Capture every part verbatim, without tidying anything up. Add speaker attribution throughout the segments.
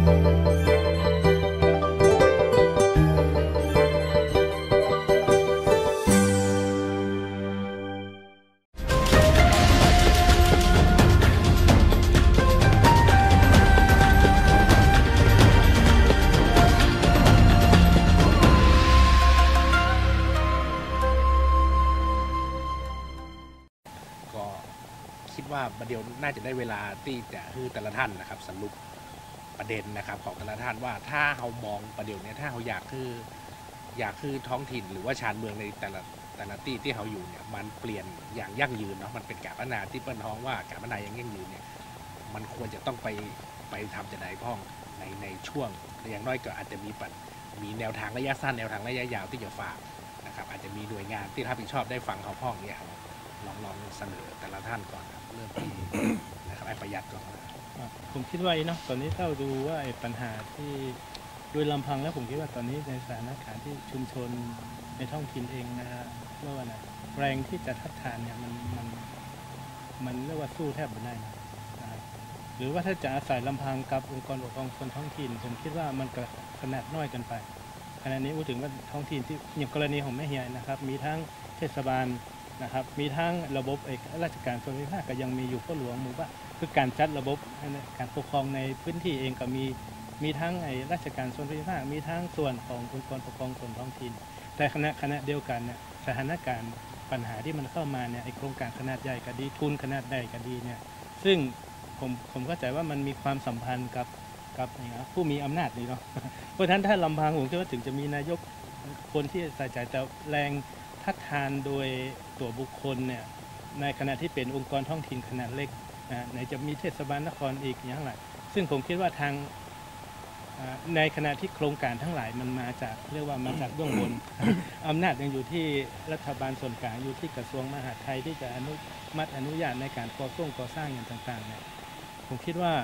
Speaker 1: คิดว่าประเดี๋ยวน่าจะได้เวลาที่จะคือแต่ละท่านนะครับสรุปประเด็นนะครับของแต่ละท่านว่าถ้าเขามองประเดี๋ยวนี้ถ้าเขาอยากคืออยากคือท้องถิ่นหรือว่าชานเมืองในแต่ละแต่ละที่ที่เขาอยู่เนี่ยมันเปลี่ยนอย่างยั่งยืนเนาะมันเป็นการพัฒนาที่เปิ้ลท้องว่าการพัฒนาอย่างยั่งยืนเนี่ยมันควรจะต้องไปไปทำจะได้พ้องในในช่วงอย่างน้อยก็อาจจะมีปัดมีแนวทางระยะสั้นแนวทางระยะยาวที่จะฝากนะครับอาจจะมีหน่วยงานที่รับผิดชอบได้ฟังเขาพ้องเนี่ยลองลองเสนอแต่ละท่านก่อนเริ่มที่นะครับไอ้ประหยัดก่อน
Speaker 2: ผมคิดว่าเนาะตอนนี้ถ้าดูว่าไอ้ปัญหาที่โดยลำพังแล้วผมคิดว่าตอนนี้ในสถานการณ์ที่ชุมชนในท้องถิ่นเองนะเรียกว่าอะไรแรงที่จะทัดทานเนี่ยมันมันมันเรียกว่าสู้แทบไม่ได้นะหรือว่าถ้าจะอาศัยลำพังกับองค์กรปกครองส่วนท้องถิ่นผมคิดว่ามันก็ขนาดน้อยเกินไปขณะนี้พูดถึงว่าท้องถิ่นที่อย่างกรณีของแม่เฮียนะครับมีทั้งเทศบาลนะครับมีทั้งระบบเอกราชการส่วนภูมิภาคก็ยังมีอยู่พ่อหลวงหมู่บ้านคือการจัดระบบการปกครองในพื้นที่เองก็มีมีทั้งไอ้ราชการส่วนภูมิภาคมีทั้งส่วนขององค์กรปกครองส่วนท้องถิ่นแต่ขณะขณะเดียวกันเนี่ยสถานการณ์ปัญหาที่มันเข้ามาเนี่ยไอ้โครงการขนาดใหญ่ก็ดีทุนขนาดใหญ่ก็ดีเนี่ยซึ่งผมผมเข้าใจว่ามันมีความสัมพันธ์กับกับผู้มีอำนาจนี่เนาะเพราะฉะนั้นถ้าลำพังผมคิดว่าถึงจะมีนายกคนที่ใส่ใจแต่แรงทัดทานโดยตัวบุคคลเนี่ยในขณะที่เป็นองค์กรท้องถิ่นขนาดเล็กนะไหนจะมีเทศบาลนครอีกอย่างไรซึ่งผมคิดว่าทางในขณะที่โครงการทั้งหลายมันมาจากเรียกว่ามาจากเบื้องบน อำนาจยังอยู่ที่รัฐบาลส่วนกลางอยู่ที่กระทรวงมหาดไทยที่จะอนุมัติอนุญาตในการก่อสร้างก่อสร้างอย่างต่างๆเนี่ยผมคิดว่า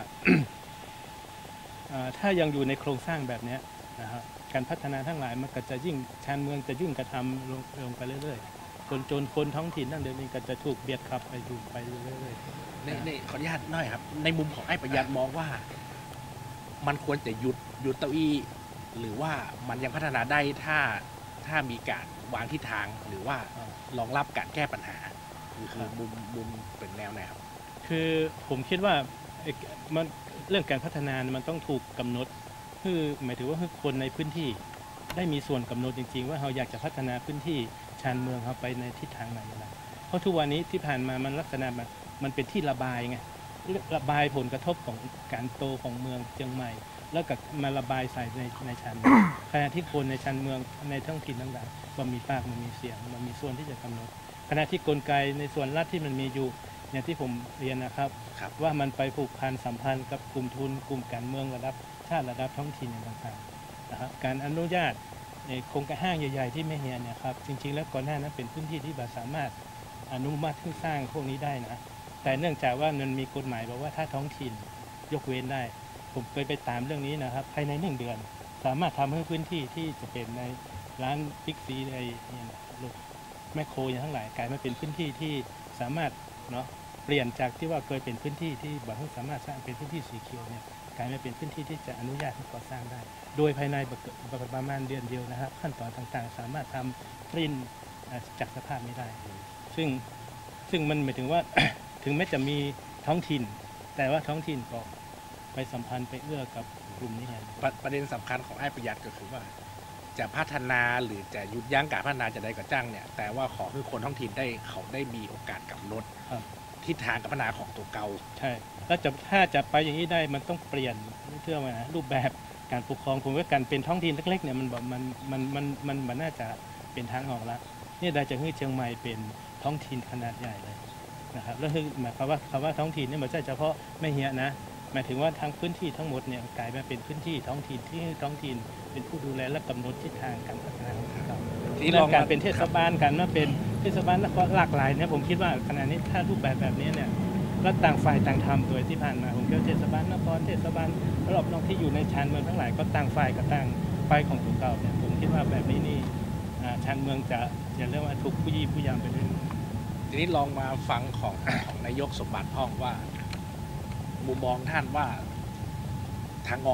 Speaker 2: ถ้ายังอยู่ในโครงสร้างแบบนี้นะครับการพัฒนาทั้งหลายมันก็จะยิ่งชานเมืองจะยิ่งกระทำลงลงไปเรื่อยๆคนจนคนท้องถิ่นนั่นเดี๋ยวนี้ก็จะถูกเบียดขับไปอยู่ไปเรื่อยๆ
Speaker 1: ในในขออนุญาตหน่อยครับในมุมของไอ้ประหยัดมองว่ามันควรจะหยุดหยุดเต้าอี้หรือว่ามันยังพัฒนาได้ถ้าถ้ามีการวางทิศทางหรือว่ารองรับการแก้ปัญหาคือมุมมุมเป็นแนวไหนครับ
Speaker 2: คือผมคิดว่ามันเรื่องการพัฒนามันต้องถูกกำหนดคือหมายถึงว่าคนในพื้นที่ได้มีส่วนกำหนดจริงๆว่าเราอยากจะพัฒนาพื้นที่ชานเมืองเราไปในทิศทางไหนอะไรเพราะทุกวันนี้ที่ผ่านมามันลักษณะแบบมันเป็นที่ระบายไงระบายผลกระทบของการโตของเมืองเชียงใหม่แล้วก็มาระบายใส่ในในชานเมืองขณะที่คนในชานเมืองในท้องถิ่นต่างๆมันมีปากมันมีเสียงมันมีส่วนที่จะกำหนดขณะที่กลไกในส่วนรัฐที่มันมีอยู่อย่างที่ผมเรียนนะครับว่ามันไปผูกพันสัมพันธ์กับกลุ่มทุนกลุ่มการเมืองระดับชาติระดับท้องถิ่นต่างๆนะครับการอนุญาตในโครงการห้างใหญ่ๆที่แม่เฮียเนี่ยครับจริงๆแล้วก่อนหน้านั้นเป็นพื้นที่ที่แบบสามารถอนุมัติให้สร้างพวกนี้ได้นะแต่เนื่องจากว่ามันมีกฎหมายบอกว่าถ้าท้องถิ่นยกเว้นได้ผมเคยไปตามเรื่องนี้นะครับภายในหนึ่งเดือนสามารถทำให้พื้นที่ที่จะเป็นในร้านบิ๊กซีในลูกแมคโครอย่างทั้งหลายกลายมาเป็นพื้นที่ที่สามารถเนาะเปลี่ยนจากที่ว่าเคยเป็นพื้นที่ที่แบบสามารถสร้างเป็นพื้นที่สีเขียวเนี่ยกลายมาเป็นพื้นที่ที่จะอนุญาตให้ก่อสร้างได้โดยภายในประมาณเดือนเดียวนะครับขั้นตอนต่างๆสามารถทำปริ้นจากสภาพนี้ได้ซึ่งซึ่งมันหมายถึงว่า ถึงแม้จะมีท้องถิ่นแต่ว่าท้องถิ่นก็ไปสัมพันธ์ไปเอื้อกับกลุ่มนี้ไง
Speaker 1: ประเด็นสำคัญของไอ้ประหยัดก็คือว่าจะพัฒนาหรือจะหยุดยั้งการพัฒนาจะได้ก็จ้างเนี่ยแต่ว่าขอให้คนท้องถิ่นได้เขาได้มีโอกาสกำหนดทิศทางการพัฒนาของตัวเก่า
Speaker 2: ใช่แล้วจะถ้าจะไปอย่างนี้ได้มันต้องเปลี่ยนเชื่อไหมรูปแบบการปกครองผมว่าการเป็นท้องถิ่นเล็กๆเนี่ยมันแบบมันมันมันมันมันน่าจะเป็นทางออกแล้วนี่ได้จะให้เชียงใหม่เป็นท้องถิ่นขนาดใหญ่เลยนะครับแล้วคือหมายความว่าคำว่าท้องถิ่นนี่ไม่ใช่เฉพาะแม่เฮียนะหมายถึงว่าทั้งพื้นที่ทั้งหมดเนี่ยกลายมาเป็นพื้นที่ท้องถิ่นที่ท้องถิ่นเป็นผู้ดูแลและกำหนดทิศทางการพัฒนาของเขาที่ลองการเป็นเทศบาลกันว่าเป็นเทศบาลแล้วก็หลากหลายเนี่ยผมคิดว่าขณะนี้ถ้ารูปแบบแบบนี้เนี่ยก็ต่างฝ่ายต่างทำโดยที่ผ่านมาผมคิดว่าเทศบาลนครเทศบาลรอบนอกที่อยู่ในชานเมืองทั้งหลายก็ต่างฝ่ายกับต่างไปของตัวเก่าเนี่ยผมคิดว่าแบบนี้นี่ชานเมืองจะจะเรียกว่าถูกผู้ยี่ผู้ยามไปเรื่อย
Speaker 1: ทีนี้ลองมาฟังของ ของนายกสมบัติพ่องว่ามุมมองท่านว่าทางออก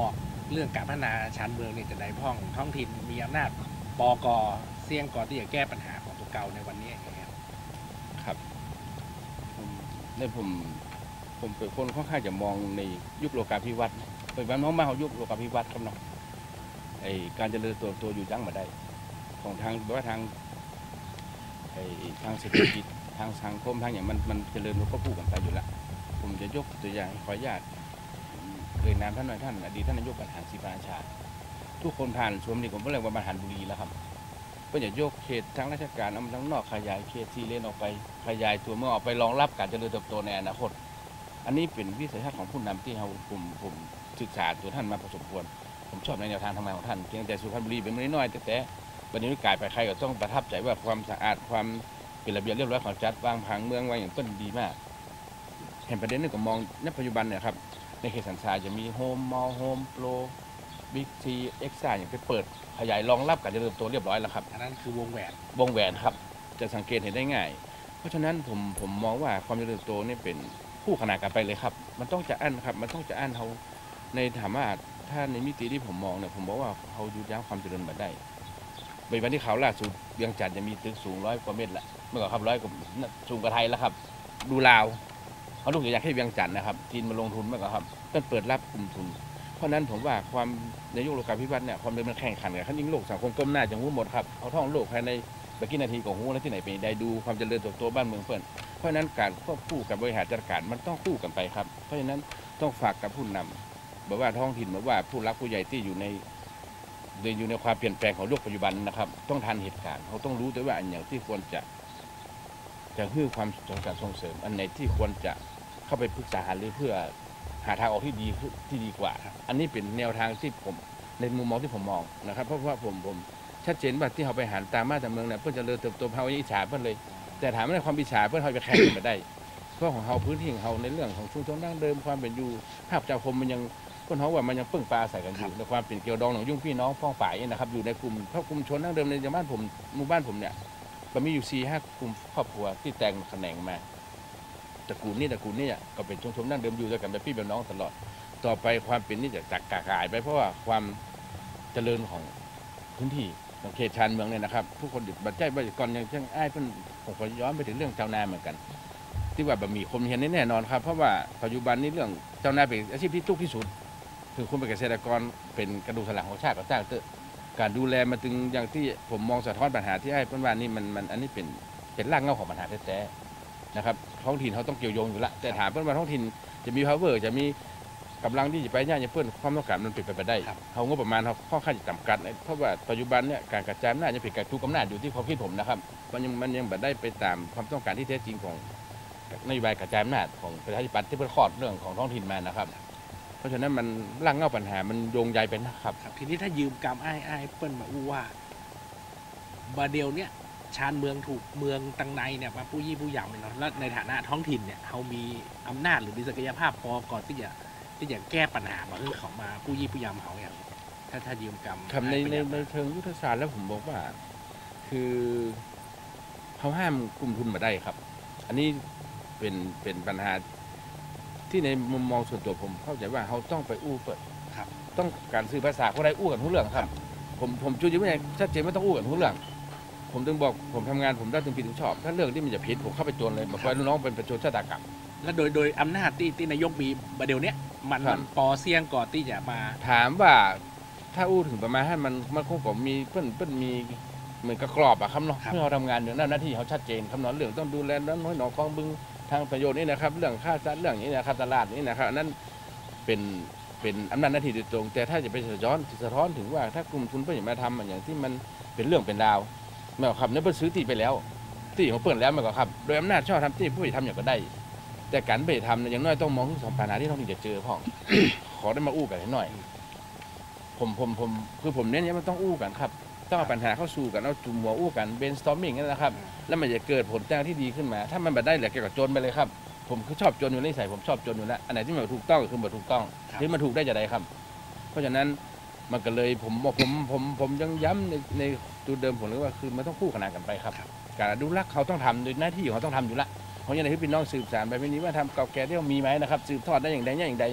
Speaker 1: เรื่องการพัฒนาชานเมืองเนี่ยจะได้พ้องท้องถิ่นมีอำนาจปกเสี่ยงก่อนที่จะแก้ปัญหาของตัวเก่าในวันนี้ครับ
Speaker 3: ครับผมในผมผมเป็นคนค่อนข้างจะมองในยุคโลกาภิวัตน์เป็นบ้านน้องมาเขายุคโลกาภิวัตน์ครับเนาะไอการเจริญตัวตัวอยู่ยั่งมาได้ ของทางว่าทางไอทางเศรษฐกิจทางสังคมทางอย่างมันมันเจริญมันก็พูดกันไปอยู่แล้วผมจะยกตัวอย่างขออนุญาตเคยนามท่านหน่อยท่านอดีตท่านนายกประธานศรีปราชาทุกคนผ่านชมนี่ผมก็เรียกว่าบรรหารบุรีแล้วครับก็จะยกเขตทางราชการเอามาทั้งนอกขยายเขตที่เล่นออกไปขยายตัวเมื่อออกไปรองรับการเจริญเติบโตในอนาคตอันนี้เป็นวิสัยทัศน์ของผู้นำที่เราผมผมศึกษาตัวท่านมาพอสมควรผมชอบในแนวทางทำงานของท่านเพียงแต่สุพรรณบุรีเป็นไม่น้อยแต่แต่วันนี้กลายไปใครก็ต้องประทับใจว่าความสะอาดความเป็นระเบียบเรียบร้อยของจัดวางผังเมืองไว้อย่างต้นดีมากเห็นประเด็นนึงก็มองในปัจจุบันเนี่ยครับในเขตสันทรายจะมีโฮมมอลโฮมโปรบิ๊กซีเอ็กซ่าอย่างไปเปิดขยายรองรับการเจริญเติบโตเรียบร้อยแล้วครับ
Speaker 1: อันนั้นคือวงแหวน
Speaker 3: วงแหวนครับจะสังเกตเห็นได้ง่าย เพราะฉะนั้นผมผมมองว่าความเจริญเติบโตนี่เป็นคู่ขนานกันไปเลยครับมันต้องจะอั้นครับมันต้องจะอั้นเขาในถามว่าถ้าในมิติที่ผมมองเนี่ยผมบอกว่าเขายุดยั้งความเจริญมาได้ในวันที่เขาล่าสุดเวียงจันทร์จะมีตึกสูงร้อยกว่าเมตรละเมื่อก่อนครับร้อยกว่าสูงกว่าไทยแล้วครับดูลาวเขาลูกอยากให้เวียงจันทร์นะครับจีนมาลงทุนเมื่อก่อนครับต้นเปิดรับกลุ่มทุนเพราะนั้นผมว่าความในยุคโลกาภิวัตน์เนี่ยความเป็นมันแข่งขันกันขั้นยิ่งโลกสังคมก้มหน้าจะหูหมดครับเอาท่องโลกภายในเมื่อกี้นาทีของหูแล้วที่ไหนเป็นได้ดูความเจริญเติบโตบ้านเมืองเพื่อนเพราะฉะนั้นการควบคู่กับบริหารจัดการมันต้องคู่กันไปครับเพราะฉะนั้นต้องฝากกับผู้นำบอกว่าท้องถิ่นบอกว่าผู้รักผู้ใหญ่ที่อยู่ในอยู่ในความเปลี่ยนแปลงของโลกปัจจุบันนะครับต้องทันเหตุการณ์เขาต้องรู้ด้วยว่าอันอย่างที่ควรจะจะให้ความสนใจส่งเสริมอันไหนที่ควรจะเข้าไปปรึกษาหารือเพื่อหาทางออกที่ดีที่ดีกว่าอันนี้เป็นแนวทางที่ผมในมุมมองที่ผมมองนะครับเพราะว่าผมผมชัดเจนว่าที่เขาไปหันตามมาแต่เมืองเนี่ยเพื่อจะเจริญเติบโตเขาอิจฉาเพื่อนเลยแต่ถามว่าในความอิจฉาเพื่อนเขาไปแข่งกันมาได้เพราะของเขาพื้นที่ของเขาในเรื่องของชุมชนดั้งเดิมความเป็นอยู่ภาพเจ้าคมมันยังคนเขาว่ามันยังปึ้งปลาใส่กันอยู่ในความเป็นเกี่ยวดองของยุ่งพี่น้องพ้องฝ่ายนะครับอยู่ในกลุ่มครอบกลุ่มชนดั้งเดิมในบ้านผมหมู่บ้านผมเนี่ยมันมีอยู่สี่ห้ากลุ่มครอบครัวที่แตกแขนงมาตระกูลนี่ตระกูลนี่ก็เป็นชุมชนดั้งเดิมอยู่ด้วยกันแบบพี่แบบน้องตลอดต่อไปความเป็นนี่จะจากกากายไปเพราะว่าความเจริญของพื้นที่ของเขตชานเมืองเนี่ยนะครับผู้คนบัดใจบัดก่อนอย่างเช่นไอ้เพิ่นผมขอย้อนไปถึงเรื่องเจ้านาเหมือนกันที่ว่าแบบมีคนเห็นแน่นอนครับเพราะว่าปัจจุบันนี้เรื่องเจ้านาเป็นอาชีพที่ทุกข์ที่สุดคือคุณเป็นเกษตรกรเป็นกระดูกสันหลังของชาติก็จ้างเตอะการดูแลมาถึงอย่างที่ผมมองสะท้อนปัญหาที่ไอ้เพิ่นว่านี่มันมันอันนี้เป็นเป็นรากเหง้าของปัญหาแท้ๆนะครับท้องถิ่นเขาต้องเกี่ยวโยงอยู่ละแต่ถามเพิ่นว่าท้องถิ่นจะมี power จะมีกำลังที่จะไปย่าจะเพื่อนความต้องการมันเป็นไปไม่ได้เขางบประมาณเขาค่อนข้างจะจำกัดเพราะว่าปัจจุบันเนี่ยการกระจายอำนาจจะผิดการทุกอำนาจอยู่ที่ความคิดผมนะครับมันยังมันยังไม่ได้ไปตามความต้องการที่แท้จริงของนโยบายกระจายอำนาจของประชาธิปัตย์ที่เพื่อคลอดเรื่องของท้องถิ่นมานะครับเพราะฉะนั้นมันร่างเงาปัญหามันโยงใยเป็นนะครับ
Speaker 1: ทีนี้ถ้ายืมกรรมไอ้ไอ้เปิ้ลมาอู้ว่าบาเดียวเนี่ยชานเมืองถูกเมืองตังในเนี่ยมาผู้ยี่ผู้ยำเลยเนาะแล้วในฐานะท้องถิ่นเนี่ยเขามีอำนาจหรือมีศักยภาพพอก่อนที่จะที่จะแก้ปัญหามาคือเขามาผู้ยี่ผู้ยำเขาอย่างถ้าถ้ายืมกรรม
Speaker 3: ทำในในในเชิงยุทธศาสตร์แล้วผมบอกว่าคือเขาห้ามกลุ่มทุนมาได้ครับอันนี้เป็นเป็นปัญหาที่ในมุมมองส่วนตัวผมเข้าใจว่าเขาต้องไปอู้เปิด
Speaker 1: ครับ
Speaker 3: ต้องการซื้อภาษาเขาได้อู้กันทุกเรื่องครับผมผมจุดยืนไม่ชัดเจนไม่ต้องอู้กันทุกเรื่องผมถึงบอกผมทำงานผมได้ถึงผิดถึงชอบถ้าเรื่องที่มันจะผิดผมเข้าไปโจรเลยบอกว่าน้องเป็นประชาชาตากรรม
Speaker 1: และโดยโดยอำนาจที่ที่นายกมีบาเดียวเนี้ยมันมันปอเสี่ยงก่อนที่จะมา
Speaker 3: ถามว่าถ้าอู้ถึงประมาณให้มันมันคงผมมีเพื่อนเพื่อนมีเหมือนกระกรอบอะครับเนาะเพื่อเราทำงานอย่างนั้นหน้าที่เขาชัดเจนคำนอนเรื่องต้องดูแลน้อยหนองคลองบึงทางประโยชน์นี่นะครับเรื่องค่าจัดเรื่องนี้นะครับตลาดนี่นะครับนั่นเป็นเป็นอำนาจหน้าที่โดยตรงแต่ถ้าจะไปสะท้อนสะท้อนถึงว่าถ้ากลุ่มทุนเพื่อนมาทำอย่างที่มันเป็นเรื่องเป็นราวไม่ก็ครับเนี่ยเพื่อซื้อที่ไปแล้วที่ของเพื่อนแล้วไม่ก็ครับโดยอำนาจชอบทำที่ผู้ใหญ่ทำอย่างก็ได้แต่การไปทำอย่างน้อยต้องมองทุกสองปัญหาที่ต้องที่จะเจอพ่อ ขอได้มาอู้กันให้หน่อยผมผมผมคือผมเน้นเนี่ยมันต้องอู้กันครับต้องเอาปัญหาเข้าสู่กันเอาจุ่มหัวอู้กันเบนสตอร์มิ่งนั่นนะครับแล้วมันจะเกิดผลแจ้งที่ดีขึ้นมาถ้ามันแบบได้เหลือแกก็จนไปเลยครับผมคือชอบจนอยู่ในใส่ผมชอบจนอยู่แล้วอันไหนที่มันถูกต้องก็คือมันถูกต้องที่มันถูกได้จะได้ครับเพราะฉะนั้นมันก็เลยผมผมผมผมยังย้ำในในตัวเดิมผมเลยว่าคือมันต้องคู่ขนานกันไปครับการอนุรักษ์เขาต้องทำโดยหน้าที่ของเขาต้องทำอยู่ละเพราะอย่างไรที่พี่น้องสืบสานไปไม่นี้ว่าทำเก่าแก่ที่เขามีไหมนะครับสืบทอดได้อย่างใดอย่างใด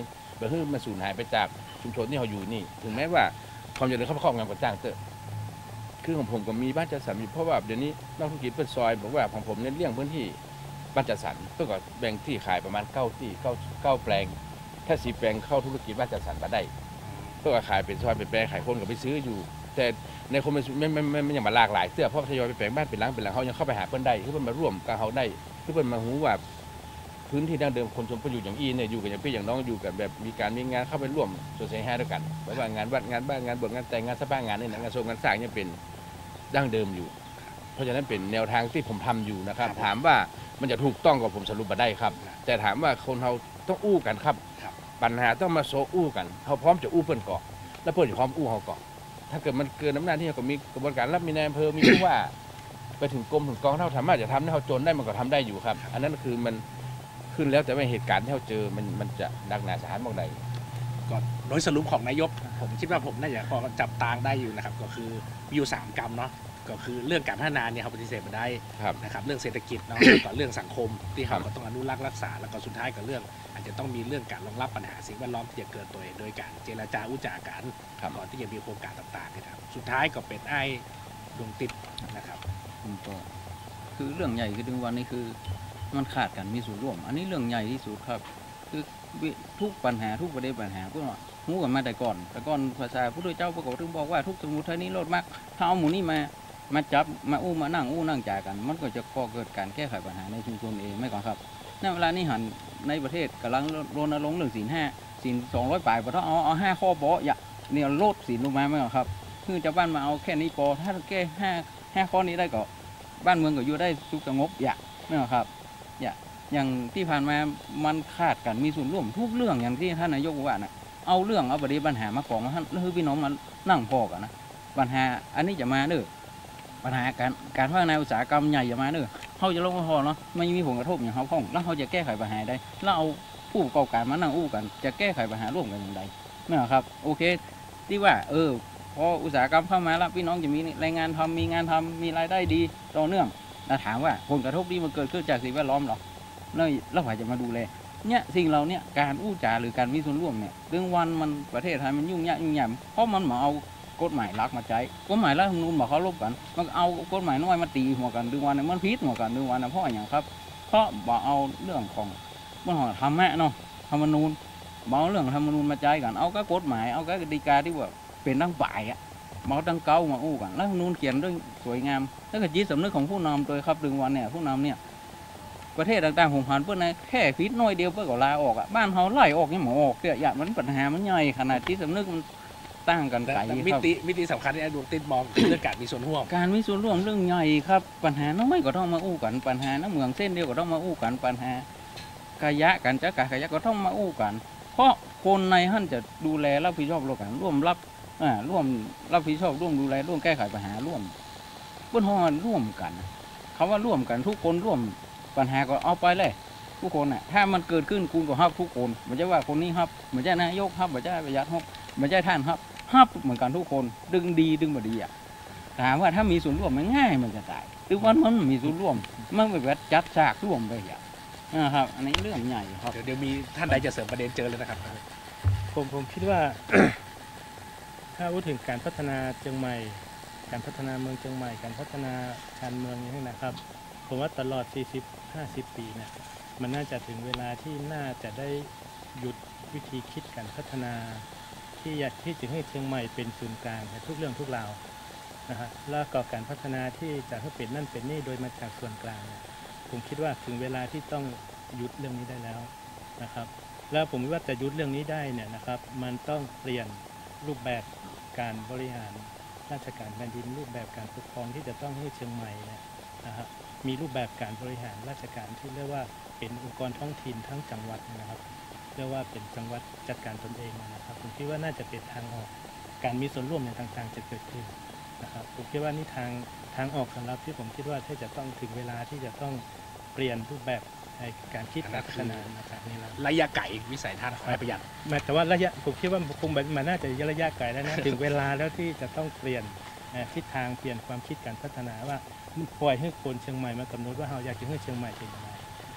Speaker 3: แบบให้มันสูญหายไปจากชุมชนที่เขาอยู่นี่ถึงแม้ว่าความเจริญเข้ามาครอบงำกับจ้างเตอะคือของผมก็มีบ้านจัดสรรอยู่เพราะว่าเดี๋ยวนี้นักธุรกิจเปิดซอยบอกว่าของผมเน้นเลี้ยงพื้นที่บ้านจัดสรรเพื่อก็แบ่งที่ขายประมาณเก้าที่เก้าเก้าแปลงถ้าสีแปลงเข้าธุรกิจบ้านจัดสรรมาได้เพื่อขายเป็นซอยเป็นแปลงขายคนก็ไปซื้ออยู่แต่ในคนไม่ไม่ไม่ไม่ยังมาหลากหลายเสื้อเพราะทยอยไปแปลงบ้านเป็นหลังเป็นหลังเขายังเข้าไปหาเพื่อนได้คือเพื่อนมาร่วมกับเขาได้คือเพื่อนมาหูว่าพื้นที่ดั้งเดิมคนชนประโยชน์อย่างอีเนี่ยอยู่กันอย่างพี่อย่างน้องอยู่กันแบบมีการมีงานเข้าไปร่วมโซเชียลแฮร์ด้วยกันแบบว่างานวัดงานบ้านงานบวชงานแต่งงานสร้างงานนี่นะงานโซงงานสร้างยังเป็นดั้งเดิมอยู่เพราะฉะนั้นเป็นแนวทางที่ผมทำอยู่นะครับถามว่ามันจะถูกต้องกับผมสรุปมาได้ครับแต่ถามว่าคนเราต้องอู้กันครับปัญหาต้องมาโซอู้กันเขาพร้อมจะอู้เพื่อนก่อนแล้วเพื่อนจะพร้อมอู้เขาก่อนถ้าเกิดมันเกินน้ำหนักที่เราก็มีกระบวนการรับมีนายอำเภอมีผู้ว่าไปถึงกรมถึงกองเท่าทำมาจะทำให้เขาจนได้มันก็ทำได้อยู่ครับอันนั้นคือมันขึ้นแล้วแต่ว่าเหตุการณ์ที่เราเจอมันมันจะดักหนาสาหัสมากใด
Speaker 1: ก็โดยสรุปของนายกผมคิดว่าผมน่าจะพอจับตางได้อยู่นะครับก็คือมีอยู่สามกรรมเนาะก็คือเรื่องการพัฒนาเนี่ยเขาปฏิเสธไม่ได้นะครับเรื่องเศรษฐกิจเนาะแล้วก็เรื่องสังคมที่เขาก็ต้องอนุรักษ์รักษาแล้วก็สุดท้ายกับเรื่องอาจจะต้องมีเรื่องการรองรับปัญหาสิ่งแวดล้อมที่จะเกิดตัวโดยการเจรจาอุจากันก่อนที่จะมีโครงการต่างๆนะครับสุดท้ายก็เป็นไอ้ดวงติดนะครับ
Speaker 4: ก็คือเรื่องใหญ่คือถึงวันนี้คือมันขาดกันมีส่วนร่วมอันนี้เรื่องใหญ่ที่สุดครับคือทุกปัญหาทุกประเด็นปัญหาพวกเราหูกันมาแต่ก่อนแต่ก่อนภาษาพุทธเจ้าประกอบถึงบอกว่าทุกสมุทัยนี้โลดมากถ้าเอาหมูนี่มามาจับมาอู้มานั่งอู้นั่งจ่ากันมันก็จะก่อเกิดการแก้ไขปัญหาในชุมชนเองไม่ก่อนครับในเวลานี้หันในประเทศกำลังรณรงค์เรื่องศีลห้าศีลสองร้อยป่ายพอถ้าเอาเอาห้าข้อปออย่าเนี่ยลดศีลลงมาไม่ก่อนครับคือจะบ้านมาเอาแค่นี้ปอถ้าแก้ห้าห้าข้อนี้ได้ก็บ้านเมืองก็อยู่ได้สุขสงบอย่าไม่ก่อนครับอย่าอย่างที่ผ่านมามันขาดกันมีส่วนร่วมทุกเรื่องอย่างที่ท่านนายกว่านะเอาเรื่องเอาประเด็นปัญหามากองมาท่านแล้วคือพี่น้องมันนั่งพอกันนะปัญหาอันนี้จะมาเด้อปัญหาการการพัฒนาอุตสาหกรรมใหญ่จะมาเด้อเขาจะลงมาพอเนาะไม่มีผลกระทบอย่างเขาพ้องแล้วเขาจะแก้ไขปัญหาได้แล้วเอาผู้ประกอบการมานั่งอู้กันจะแก้ไขปัญหาร่วมกันอย่างไรไม่หรอครับโอเคที่ว่าเออพออุตสาหกรรมเข้ามาแล้วพี่น้องจะมีแรงงานทำมีงานทำมีรายได้ดีต่อเนื่องแล้วถามว่าผลกระทบที่มันเกิดขึ้นจากสิ่งแวดล้อมหรอแล้วแล้วใครจะมาดูแลเนี่ยสิ่งเราเนี่ยการอู้จาหรือการมีส่วนร่วมเนี่ยเรื่องวันมันประเทศไทยมันยุ่งยากยุ่งยากเพราะมันมาเอากฎหมายรักมาใช้กฎหมายรัฐธรรมนูญบอกเขาลบกันมันเอากฎหมายน้อยมาตีหัวกันดึงวันเนี่ยมันพิษหัวกันดึงวันนะเพราะอย่างครับเพราะบอกเอาเรื่องของมันของธรรมะเนาะธรรมนูญบอกเอาเรื่องธรรมนูญมาใช้กันเอาก็กฎหมายเอาก็กติกาที่ว่าเป็นตั้งป่ายอ่ะมาตั้งเก้ามาอู้กันรัฐธรรมนูญเขียนด้วยสวยงามแล้วก็จิตสำนึกของผู้นำโดยครับดึงวันเนี่ยผู้นำเนี่ยประเทศต่างๆผมผ่านเพื่อนนะแค่พิษน้อยเดียวเพื่อก็ลาออกอ่ะบ้านเขาไล่ออกนี่หมอออกเนี่ยอย่างมันปัญหามันใหญ่ขนาดที่สำนึกมันตั้งกันไกลครับ
Speaker 1: มิติมิติสำคัญที่ดวงติดมองเรื่องการมีส่วนร่วม
Speaker 4: การมีส่วนร่วมเรื่องใหญ่ครับปัญหาน้อยก็ต้องมาอู้กันปัญหาน้ำเมืองเส้นเดียวก็ต้องมาอู้กันปัญหากายะกันจักรกายะก็ต้องมาอู้กันเพราะคนในท่านจะดูแลรับผิดชอบโลกกันร่วมรับอ่าร่วมรับผิดชอบร่วมดูแลร่วมแก้ไขปัญหาร่วมบนห้องร่วมกันเขาว่าร่วมกันทุกคนร่วมปัญหาก็เอาไปเลยทุกคนน่ะถ้ามันเกิดขึ้นคุณก็ฮับทุกคนไม่ใช่ว่าคนนี้ฮับไม่ใช่นายกฮับไม่ใช่ประหยัดฮับไม่ใช่ท่านฮับฮับเหมือนกันทุกคนดึงดีดึงบดีอ่ะถามว่าถ้ามีส่วนร่วมมันง่ายมันจะตายคือวันมันมีส่วนร่วมมันแบบจัดฉากร่วมไปอย่างนะครับอันนี้เรื่องใหญ่ครับ
Speaker 1: เดี๋ยวเดี๋ยวมีท่านใดจะเสริมประเด็นเจอเลยนะครับ
Speaker 2: ผมผมคิดว่า ถ้าพูดถึงการพัฒนาเชียงใหม่การพัฒนาเมืองเชียงใหม่การพัฒนาชานเมืองอย่างนี้นะครับผมว่าตลอด สี่สิบ ห้าสิบ ปีเนี่ยมันน่าจะถึงเวลาที่น่าจะได้หยุดวิธีคิดการพัฒนาที่อยากที่จะให้เชียงใหม่เป็นศูนย์กลางในทุกเรื่องทุกราวนะฮะแล้วก็การพัฒนาที่จะให้เป็นนั่นเป็นนี่โดยมาจากส่วนกลางผมคิดว่าถึงเวลาที่ต้องหยุดเรื่องนี้ได้แล้วนะครับแล้วผมว่าจะหยุดเรื่องนี้ได้เนี่ยนะครับมันต้องเปลี่ยนรูปแบบการบริหารราชการแผ่นดินรูปแบบการปกครองที่จะต้องให้เชียงใหม่เนี่ยนะฮะมีรูปแบบการบริหารราชการที่เรียกว่าเป็นองค์กรท้องถิ่นทั้งจังหวัดนะครับเรียกว่าเป็นจังหวัดจัดการตนเองนะครับผมคิดว่าน่าจะเป็นทางออกการมีส่วนร่วมในต่างๆจะเกิดขึ้นนะครับผมคิดว่านี่ทางทางออกสำหรับที่ผมคิดว่าถ้าจะต้องถึงเวลาที่จะต้องเปลี่ยนรูปแบบในการคิดการพัฒนานะครับนี่แหละ
Speaker 1: ระยะไกลวิสัยทัศน์ของประหยัด
Speaker 2: แต่ว่าระยะผมคิดว่าคงมันน่าจะระยะไกลแล้วนะถึงเวลาแล้วที่จะต้องเปลี่ยนทิศทางเปลี่ยนความคิดการพัฒนาว่าปล่อยให้คนเชียงใหม่มากำหนดว่าเราอยากจะให้เชียงใหม่เป็นยังไง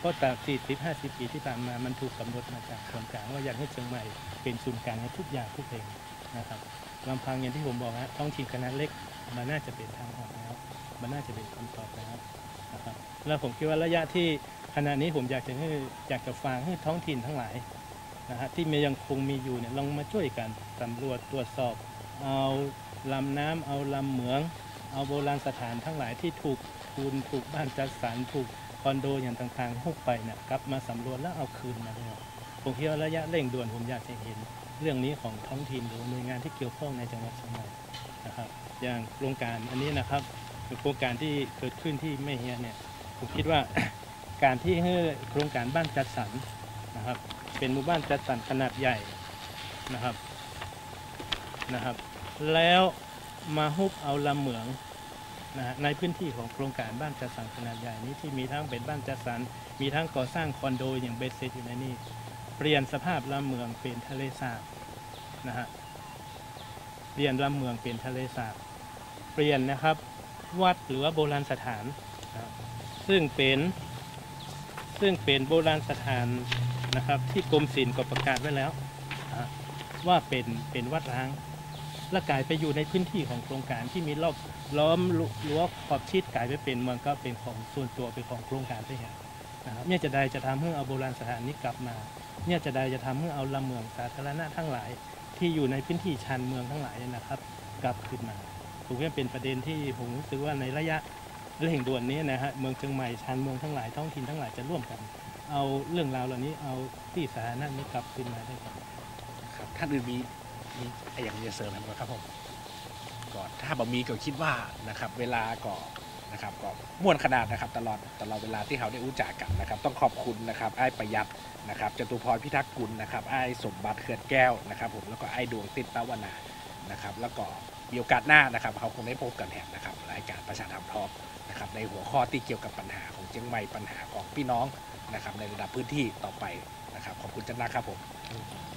Speaker 2: ราะจากสี่สิบห้าสิบปีที่ผ่านมามันถูกกำหนดมาจากส่วนกลางว่าอยากให้เชียงใหม่เป็นศูนย์กลางให้ทุกอย่างทุกเพลงนะครับลำพังอย่างที่ผมบอกนะท้องถิ่นคณะเล็กมันน่าจะเป็นทางออกแล้วมันน่าจะเป็นคำตอบแล้วนะครับแล้วผมคิดว่าระยะที่ขณะนี้ผมอยากจะให้อยากจะฟังให้ท้องถิ่นทั้งหลายนะฮะที่มันยังคงมีอยู่เนี่ยลองมาช่วยกันสำรวจตรวจสอบเอาลำน้ำเอาลำเหมืองเอาโบราณสถานทั้งหลายที่ถูกคูณถูกบ้านจัดสรรถูกคอนโดอย่างต่างๆหุบไปเนี่ยกลับมาสำรวจแล้วเอาคืนมาเลยผมคิดว่าระยะเร่งด่วนผมอยากจะเห็นเรื่องนี้ของท้องถิ่นหรือหน่วยงานที่เกี่ยวข้องในจังหวัดเชียงใหม่นะครับอย่างโครงการอันนี้นะครับโครงการที่เกิดขึ้นที่แม่เฮียเนี่ยผมคิดว่า การที่ให้โครงการบ้านจัดสรรนะครับเป็นหมู่บ้านจัดสรรขนาดใหญ่นะครับนะครับแล้วมาฮุบเอาลำเหมืองนะฮะในพื้นที่ของโครงการบ้านจัดสรรขนาดใหญ่นี้ที่มีทั้งเป็นบ้านจัดสรรมีทั้งก่อสร้างคอนโดอย่างเบสเซ็ตอยู่ในนี้เปลี่ยนสภาพลำเหมืองเป็นทะเลสาบนะฮะเปลี่ยนลำเหมืองเป็นทะเลสาบเปลี่ยนนะครับวัดหรือว่าโบราณสถานนะซึ่งเป็นซึ่งเป็นโบราณสถานนะครับที่กรมศิลป์ก็ประกาศไว้แล้วนะว่าเป็นเป็นวัดร้างและกลายไปอยู่ในพื้นที่ของโครงการที่มีรอบล้อมรั้วขอบชิดกลายไปเป็นเมืองก็เป็นของส่วนตัวเป็นของโครงการไปแล้วนะครับเนี่ยจะได้จะทำให้เอาโบราณสถานนี้กลับมาเนี่ยจะได้จะทำให้เอาลำเมืองสาธารณะทั้งหลายที่อยู่ในพื้นที่ชานเมืองทั้งหลายนะครับกลับขึ้นมาผมว่าเป็นประเด็นที่ผมรู้สึกว่าในระยะเร่งด่วนนี้นะฮะเมืองเชียงใหม่ชานเมืองทั้งหลายท้องถิ่นทั้งหลายจะร่วมกันเอาเรื่องราวเหล่านี้เอาที่สาธารณะนี้กลับขึ้นมาได้ครับ
Speaker 1: ครับท่านอื่นมีมีอะไรอย่างจะเสริมไหมครับผมก็ถ้าบ่มีก็คิดว่านะครับเวลาก็นะครับก็ม่วนขนาดนะครับตลอดตลอดเวลาที่เขาได้อู้จากกันนะครับต้องขอบคุณนะครับไอ้ประหยัดนะครับจตุพรพิทักษ์กุลนะครับไอ้สมบัติเขื่อนแก้วนะครับผมแล้วก็ไอ้ดวงติดตะวันนานะครับแล้วก็มีโอกาสหน้านะครับเขาคงได้พบกันแทนนะครับรายการประชาธรรมทอล์กนะครับในหัวข้อที่เกี่ยวกับปัญหาของเชียงใหม่ปัญหาของพี่น้องนะครับในระดับพื้นที่ต่อไปนะครับขอบคุณจันนะครับผม